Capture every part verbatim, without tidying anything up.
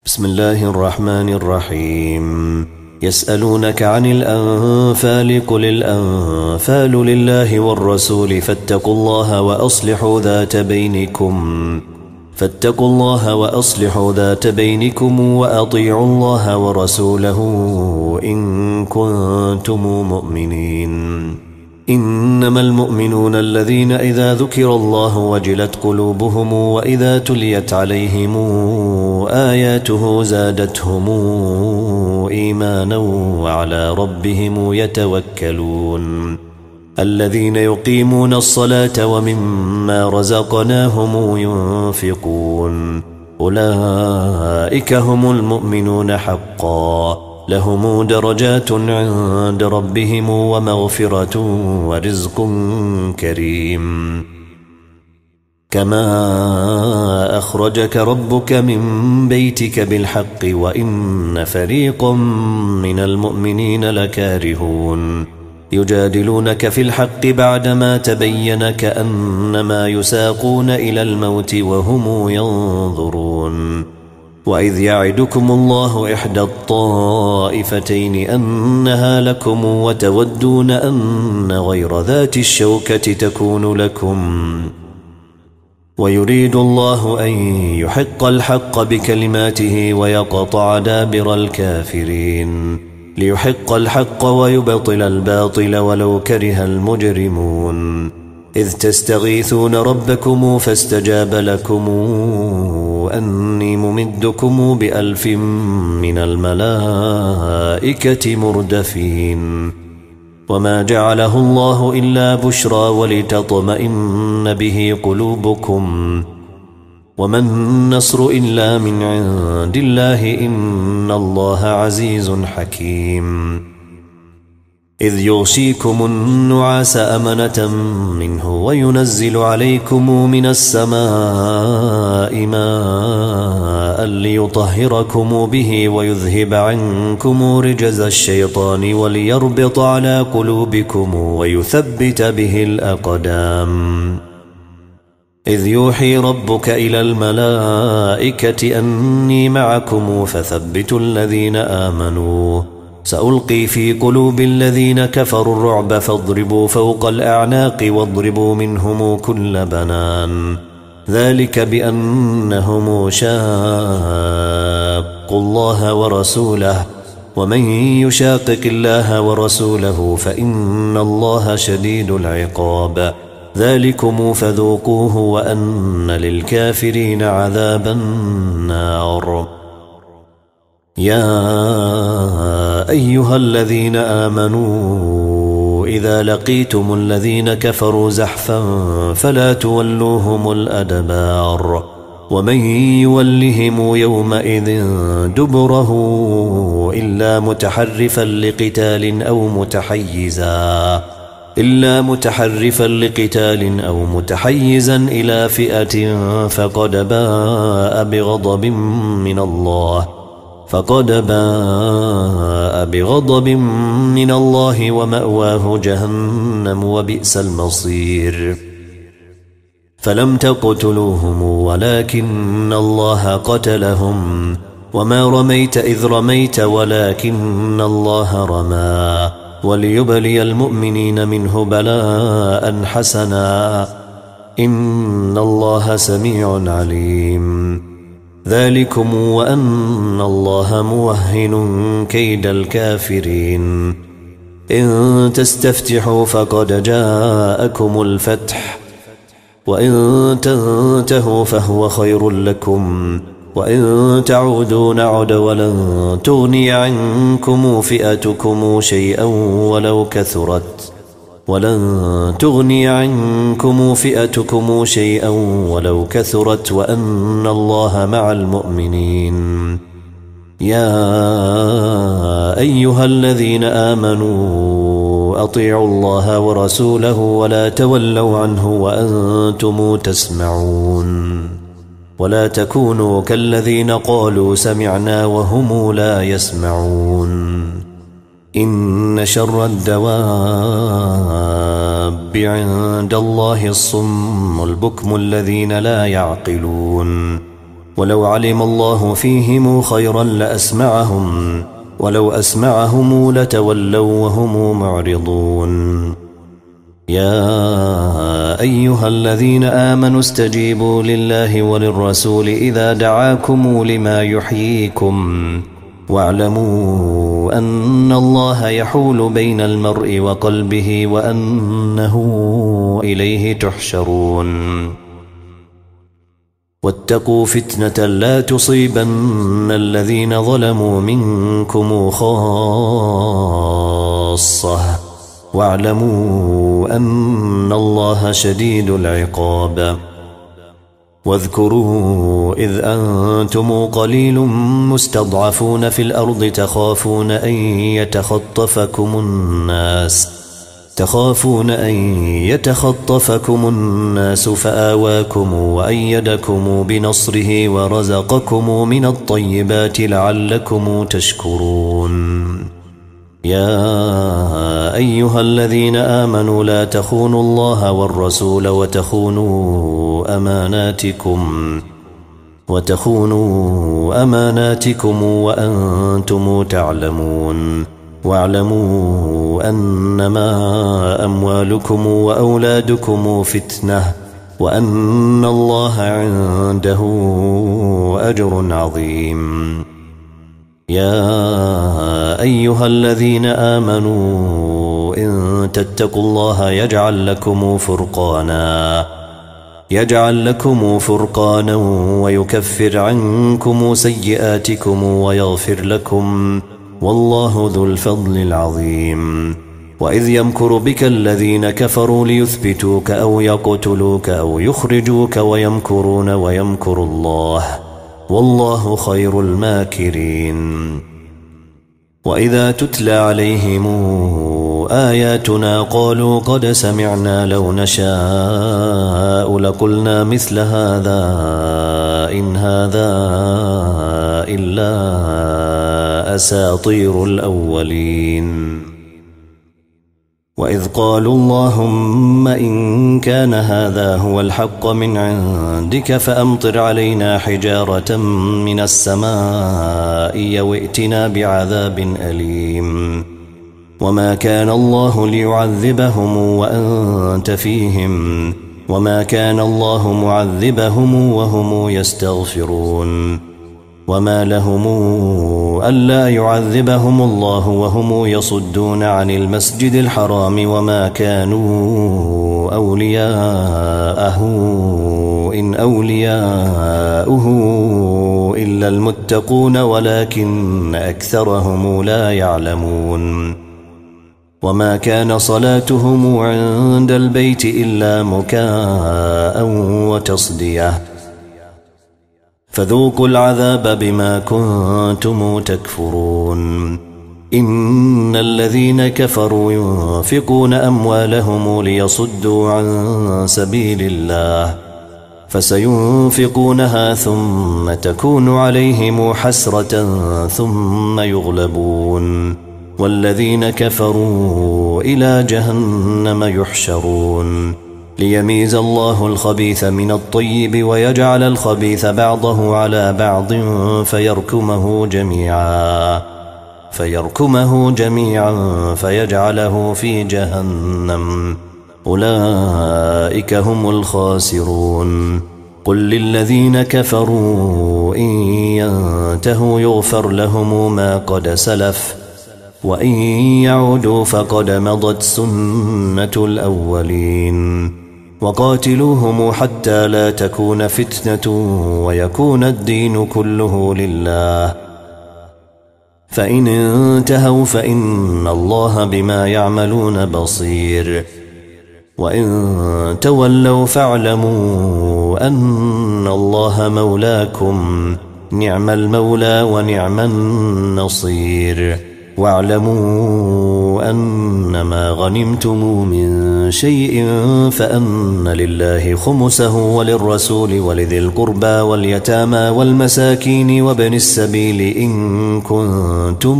بسم الله الرحمن الرحيم. يسألونك عن الأنفال قل الأنفال لله والرسول فاتقوا الله وأصلحوا ذات بينكم فاتقوا الله وأصلحوا ذات بينكم وأطيعوا الله ورسوله إن كنتم مؤمنين. إنما المؤمنون الذين إذا ذكر الله وجلت قلوبهم وإذا تليت عليهم آياته زادتهم إيمانا وعلى ربهم يتوكلون. الذين يقيمون الصلاة ومما رزقناهم ينفقون أولئك هم المؤمنون حقا لهم درجات عند ربهم ومغفرة ورزق كريم. كما أخرجك ربك من بيتك بالحق وإن فريقا من المؤمنين لكارهون. يجادلونك في الحق بعدما تبين كأنما يساقون إلى الموت وهم ينظرون. وإذ يعدكم الله إحدى الطائفتين أنها لكم وتودون أن غير ذات الشوكة تكون لكم ويريد الله أن يحق الحق بكلماته ويقطع دابر الكافرين ليحق الحق ويبطل الباطل ولو كره المجرمون. إذ تستغيثون ربكم فاستجاب لكم أني ممدكم بألف من الملائكة مردفين. وما جعله الله إلا بشرى ولتطمئن به قلوبكم وما النصر إلا من عند الله إن الله عزيز حكيم. إذ يغشيكم النعاس أمنة منه وينزل عليكم من السماء ماء ليطهركم به ويذهب عنكم رجز الشيطان وليربط على قلوبكم ويثبت به الأقدام. إذ يوحي ربك إلى الملائكة أني معكم فثبتوا الذين آمنوا سألقي في قلوب الذين كفروا الرعب فاضربوا فوق الأعناق واضربوا منهم كل بنان. ذلك بأنهم شاقوا الله ورسوله ومن يشاقق الله ورسوله فإن الله شديد العقاب. ذلكم فذوقوه وأن للكافرين عذاب النار. يا أيها الذين آمنوا إذا لقيتم الذين كفروا زحفا فلا تولوهم الأدبار ومن يولهم يومئذ دبره إلا متحرفا لقتال أو متحيزا إلا متحرفا لقتال أو متحيزا إلى فئة فقد باء بغضب من الله فقد باء بغضب من الله ومأواه جهنم وبئس المصير. فلم تقتلوهم ولكن الله قتلهم وما رميت إذ رميت ولكن الله رمى وليبلي المؤمنين منه بلاء حسنا إن الله سميع عليم. ذلكم وأن الله موهن كيد الكافرين. إن تستفتحوا فقد جاءكم الفتح وإن تنتهوا فهو خير لكم وإن تعودوا نعد ولن تغني عنكم فئتكم شيئا ولو كثرت ولن تغني عنكم فئتكم شيئا ولو كثرت وأن الله مع المؤمنين. يا أيها الذين آمنوا أطيعوا الله ورسوله ولا تولوا عنه وأنتم تسمعون ولا تكونوا كالذين قالوا سمعنا وهم لا يسمعون. إن شر الدواب عند الله الصم البكم الذين لا يعقلون. ولو علم الله فيهم خيرا لأسمعهم ولو أسمعهم لتولوا وهم معرضون يا أيها الذين آمنوا استجيبوا لله وللرسول إذا دعاكم لما يحييكم واعلموا أن الله يحول بين المرء وقلبه وأنه إليه تحشرون واتقوا فتنة لا تصيبن الذين ظلموا منكم خاصة واعلموا أن الله شديد العقاب واذكروا إذ أنتم قليل مستضعفون في الأرض تخافون أن يتخطفكم الناس تخافون أن يتخطفكم الناس فآواكم وأيدكم بنصره ورزقكم من الطيبات لعلكم تشكرون يا أيها الذين آمنوا لا تخونوا الله والرسول وتخونوا أماناتكم وتخونوا أماناتكم وأنتم تعلمون واعلموا أنما أموالكم وأولادكم فتنة وأن الله عنده أجر عظيم يا أيها الذين آمنوا إن تتقوا الله يجعل لكم فرقانا يجعل لكم فرقانا ويكفر عنكم سيئاتكم ويغفر لكم والله ذو الفضل العظيم وإذ يمكر بك الذين كفروا ليثبتوك أو يقتلوك أو يخرجوك ويمكرون ويمكر الله والله خير الماكرين وإذا تتلى عليهم آياتنا قالوا قد سمعنا لو نشاء لقلنا مثل هذا إن هذا إلا أساطير الأولين وإذ قالوا اللهم إن كان هذا هو الحق من عندك فأمطر علينا حجارة من السماء أو ائتنا بعذاب أليم وما كان الله ليعذبهم وأنت فيهم وما كان الله معذبهم وهم يستغفرون وما لهم ألا يعذبهم الله وهم يصدون عن المسجد الحرام وما كانوا أولياءه إن أولياؤه إلا المتقون ولكن أكثرهم لا يعلمون وما كان صلاتهم عند البيت إلا مكاء وتصدية فذوقوا العذاب بما كنتم تكفرون إن الذين كفروا ينفقون أموالهم ليصدوا عن سبيل الله فسينفقونها ثم تكون عليهم حسرة ثم يغلبون والذين كفروا إلى جهنم يحشرون ليميز الله الخبيث من الطيب ويجعل الخبيث بعضه على بعض فيركمه جميعا فيركمه جميعا فيجعله في جهنم أولئك هم الخاسرون قل للذين كفروا إن ينتهوا يغفر لهم ما قد سلف وإن يعودوا فقد مضت سنة الأولين وقاتلوهم حتى لا تكون فتنة ويكون الدين كله لله فإن انتهوا فإن الله بما يعملون بصير وإن تولوا فاعلموا أن الله مولاكم نعم المولى ونعم النصير واعلموا أنما غنمتم من شيء فأن لله خمسه وللرسول ولذي القربى واليتامى والمساكين وابن السبيل إن كنتم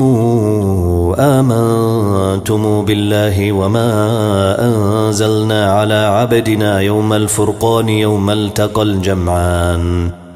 آمنتم بالله وما أنزلنا على عبدنا يوم الفرقان يوم التقى الجمعان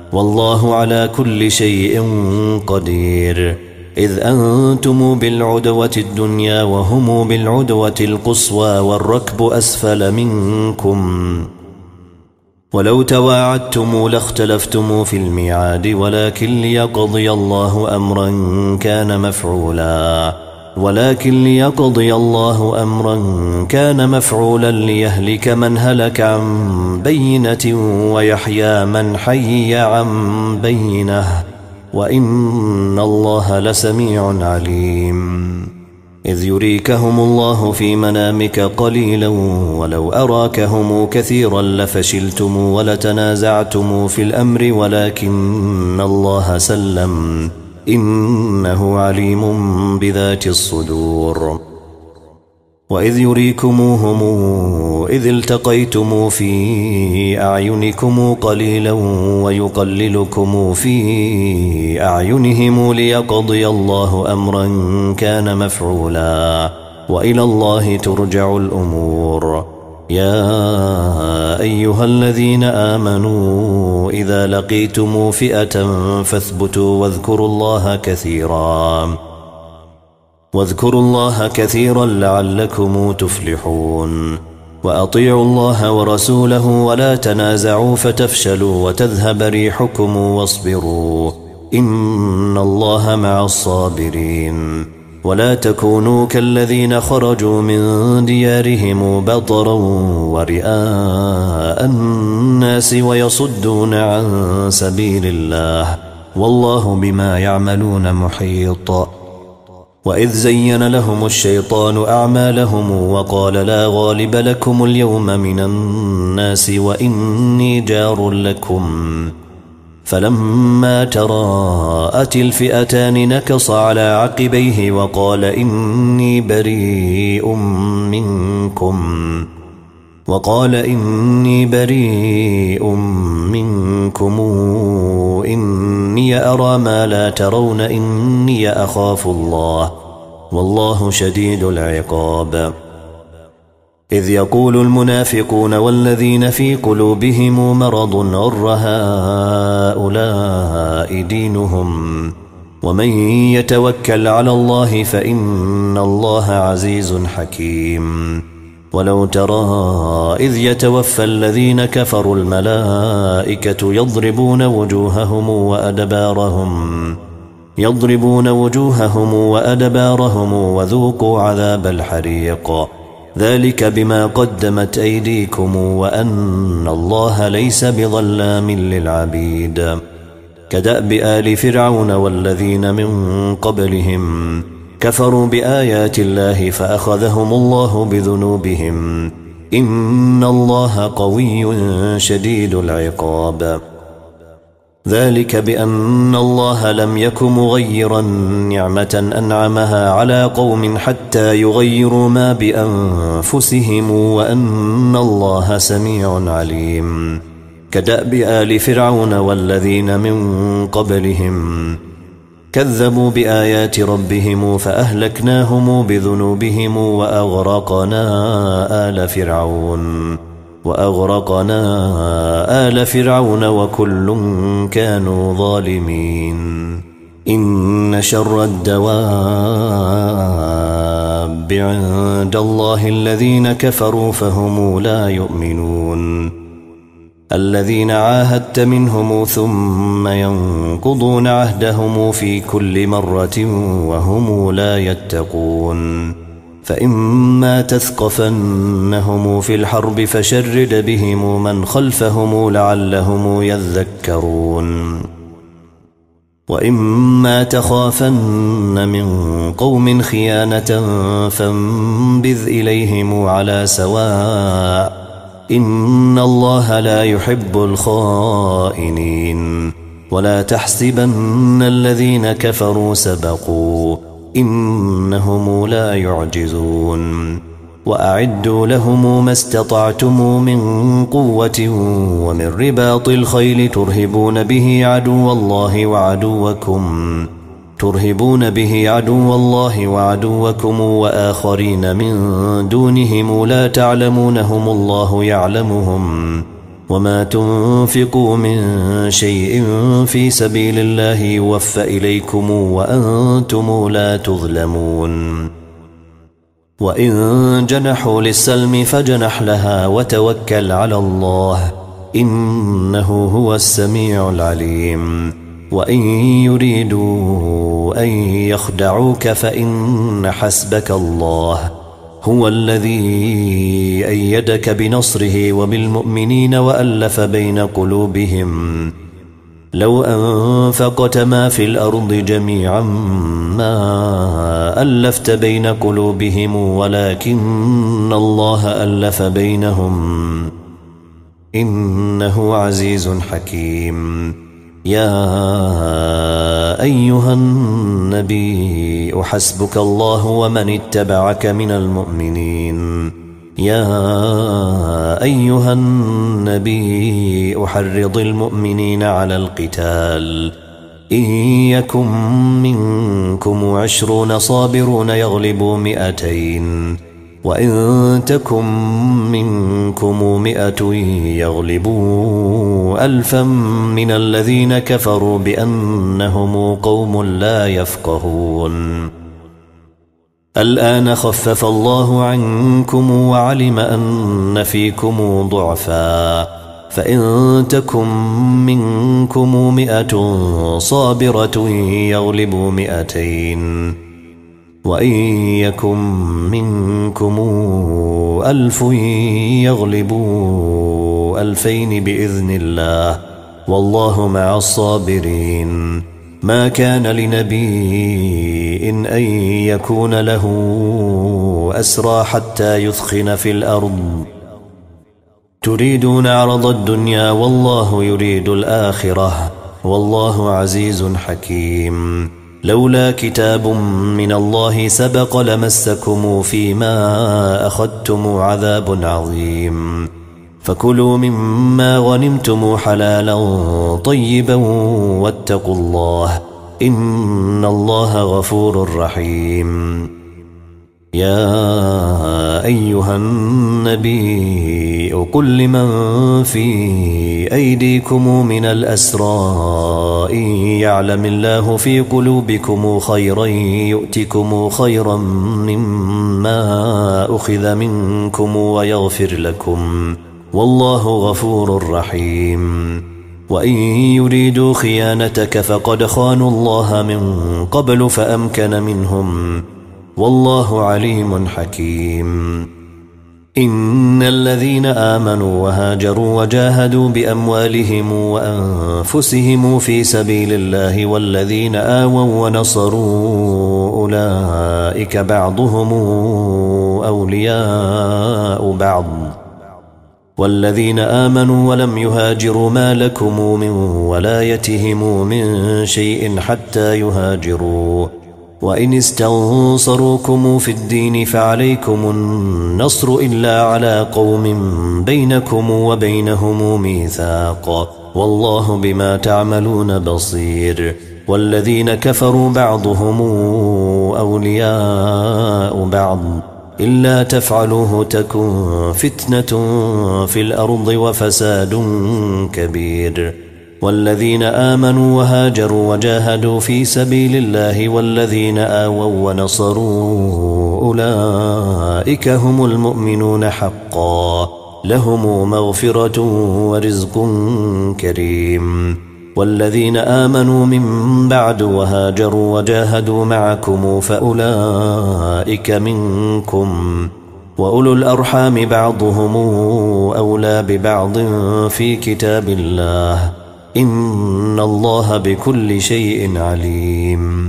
والله على كل شيء قدير. إذ أنتم بالعدوة الدنيا وهم بالعدوة القصوى والركب أسفل منكم، ولو تواعدتم لاختلفتم في الميعاد، ولكن ليقضي الله أمرا كان مفعولا ولكن ليقضي الله أمرا كان مفعولا ليهلك من هلك عن بينة ويحيى من حي عن بينة، وإن الله لسميع عليم. إذ يريكهم الله في منامك قليلا ولو أراكهم كثيرا لفشلتم ولتنازعتم في الأمر ولكن الله سلم، إنه عليم بذات الصدور. وإذ يريكموهم إذ التقيتم في أعينكم قليلا ويقللكم في أعينهم ليقضي الله أمرا كان مفعولا، وإلى الله ترجع الأمور. يا أيها الذين آمنوا إذا لقيتم فئة فاثبتوا واذكروا الله كثيرا واذكروا الله كثيرا لعلكم تفلحون. وأطيعوا الله ورسوله ولا تنازعوا فتفشلوا وتذهب ريحكم واصبروا، إن الله مع الصابرين. ولا تكونوا كالذين خرجوا من ديارهم بطرا ورئاء الناس ويصدون عن سبيل الله، والله بما يعملون محيط. وإذ زين لهم الشيطان أعمالهم وقال لا غالب لكم اليوم من الناس وإني جار لكم، فلما تراءت الفئتان نكص على عقبيه وقال إني بريء منكم وقال إني بريء منكم إني أرى ما لا ترون إني أخاف الله والله شديد العقاب. إذ يقول المنافقون والذين في قلوبهم مرض غر هؤلاء دينهم ومن يتوكل على الله فإن الله عزيز حكيم. ولو ترى إذ يتوفى الذين كفروا الملائكة يضربون وجوههم وأدبارهم يضربون وجوههم وأدبارهم وذوقوا عذاب الحريق، ذلك بما قدمت أيديكم وأن الله ليس بظلام للعبيد. كدأب آل فرعون والذين من قبلهم كفروا بآيات الله فأخذهم الله بذنوبهم، إن الله قوي شديد العقاب. ذلك بأن الله لم يك مغيرا نعمة أنعمها على قوم حتى يغيروا ما بأنفسهم وأن الله سميع عليم. كدأب آل فرعون والذين من قبلهم كذبوا بآيات ربهم فأهلكناهم بذنوبهم وأغرقنا آل فرعون وأغرقنا آل فرعون وكل كانوا ظالمين. إن شر الدواب عند الله الذين كفروا فهم لا يؤمنون، الذين عاهدت منهم ثم ينقضون عهدهم في كل مرة وهم لا يتقون. فإما تثقفنهم في الحرب فشرد بهم من خلفهم لعلهم يذكرون. وإما تخافن من قوم خيانة فانبذ إليهم على سواء، إن الله لا يحب الخائنين. ولا تحسبن الذين كفروا سبقوا، إنهم لا يعجزون. وأعدوا لهم ما استطعتم من قوة ومن رباط الخيل ترهبون به عدو الله وعدوكم ترهبون به عدو الله وعدوكم وآخرين من دونهم لا تعلمونهم الله يعلمهم، وما تنفقوا من شيء في سبيل الله يوفى إليكم وأنتم لا تظلمون وإن جنحوا للسلم فجنح لها وتوكل على الله إنه هو السميع العليم وإن يريدوا أن يخدعوك فإن حسبك الله هو الذي أيدك بنصره وبالمؤمنين وألف بين قلوبهم لو أنفقت ما في الأرض جميعا ما ألفت بين قلوبهم ولكن الله ألف بينهم إنه عزيز حكيم يا أيها النبي حسبك الله ومن اتبعك من المؤمنين يا أيها النبي أحرض المؤمنين على القتال إن يكن منكم عشرون صابرون يغلبوا مئتين وإن تكن منكم مئة يغلبوا ألفا من الذين كفروا بأنهم قوم لا يفقهون الآن خفف الله عنكم وعلم أن فيكم ضعفا فإن تكن منكم مئة صابرة يغلبوا مئتين وإن يكن منكم ألف يغلبوا ألفين بإذن الله والله مع الصابرين ما كان لنبي إن أن يكون له أسرى حتى يثخن في الأرض تريدون عرض الدنيا والله يريد الآخرة والله عزيز حكيم لولا كتاب من الله سبق لمسكم فيما أخذتم عذاب عظيم فكلوا مما غنمتم حلالا طيبا واتقوا الله إن الله غفور رحيم يا أيها النبي قل لمن في أيديكم من الأسرى إن يعلم الله في قلوبكم خيرا يؤتكم خيرا مما أخذ منكم ويغفر لكم والله غفور رحيم وإن يريدوا خيانتك فقد خانوا الله من قبل فأمكن منهم والله عليم حكيم إن الذين آمنوا وهاجروا وجاهدوا بأموالهم وأنفسهم في سبيل الله والذين آووا ونصروا أولئك بعضهم أولياء بعض والذين آمنوا ولم يهاجروا ما لكم من ولايتهم من شيء حتى يهاجروا وإن استنصروكم في الدين فعليكم النصر إلا على قوم بينكم وبينهم ميثاق والله بما تعملون بصير والذين كفروا بعضهم أولياء بعض إلا تفعلوه تكن فتنة في الأرض وفساد كبير والذين آمنوا وهاجروا وجاهدوا في سبيل الله والذين آووا ونصروا أولئك هم المؤمنون حقا لهم مغفرة ورزق كريم والذين آمنوا من بعد وهاجروا وجاهدوا معكم فأولئك منكم وأولو الأرحام بعضهم أولى ببعض في كتاب الله إن الله بكل شيء عليم